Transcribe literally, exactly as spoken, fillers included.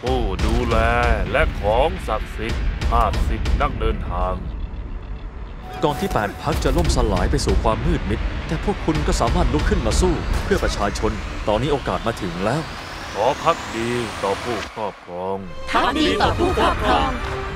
ผู้ดูแลและของศักดิ์สิทธิ์ห้าสิบนักเดินทางก่อนที่แปดพรรคจะล่มสลายไปสู่ความมืดมิดแต่พวกคุณก็สามารถลุกขึ้นมาสู้เพื่อประชาชนตอนนี้โอกาสมาถึงแล้วขอพักดีต่อผู้ครอบครองพักดีต่อผู้ครอบครอง